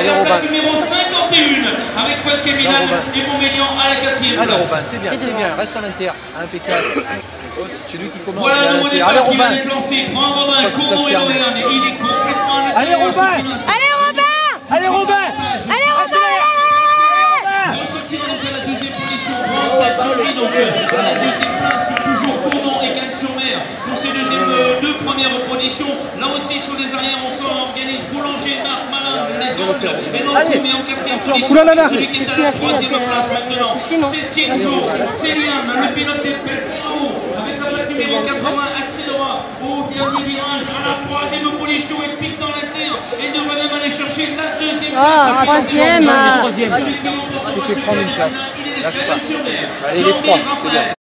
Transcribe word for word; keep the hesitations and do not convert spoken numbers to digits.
Allez, et la Robin. plaque numéro cinquante et un avec Falke Milan et Montmélian à la quatrième Allez, place. Robin, c'est bien, c'est bien. Reste à l'inter. Impeccable. Oh, c'est lui qui commence. Voilà un nouveau départ Allez, qui vient Robin. d'être lancé. Prends Robin, Cournon et Loréane. Il est complètement à Allez, l'intérieur. Robin. Allez Robin. Allez, Robin. Allez Robin. Ressortir donc à la deuxième position. Donc à la deuxième place, toujours Cournon et Cannes-sur-Mer pour ces deuxièmes, euh, deux premières positions. Là aussi sur les arrières, on s'organise Boulanger, Marc, Malin, les Angles. Et dans le premier en quatrième position, celui qui est à la troisième place maintenant, c'est Cienzo, Céliane, le pilote des Belpiramo, avec la plaque numéro quatre-vingts, accélérera au dernier virage à la troisième position. Il pique dans l'inter et devrait même aller chercher la deuxième place. Ah, troisième. Celui qui emporte Il fait prendre une place. il est Lâche pas. sur mer. Allez, les trois, c'est bien.